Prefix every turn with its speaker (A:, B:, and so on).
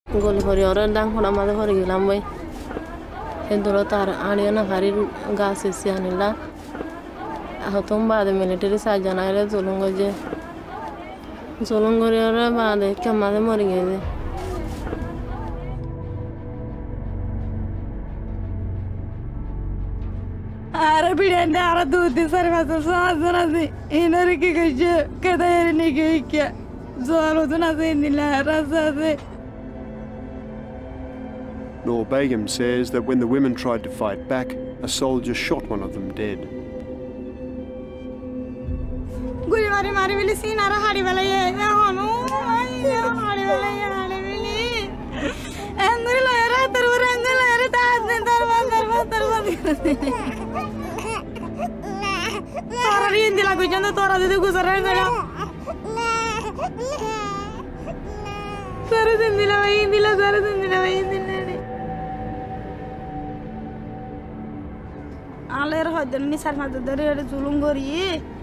A: গলি ভরি ওরা ডাং ফোনা মাঝে ভরে গেলাম ওই এদুরো তার আড়িও না ভারী গাছ এসে আনিলা হতম বাদে মিলিটারি সার্জন আইলে জলঙ্গরি ওরা বাদে কেমাদে মরে গেছে
B: Ara bilen de ara dudi sarması sağsınası inari ki kışı kadayarını kıyıkya zorludunası indiler rasası.
C: Noor Begum says that when the women tried to fight back, a soldier shot one of them dead.
B: Guli mari bili sinara hari bala ye honu hari bala ye hari bili anguri la era tarvaranga la era taasne tarva Tora rindi la guiando tora de gusaranga la Tora sindi la Aler hodan ni sarma dari ada zulung gori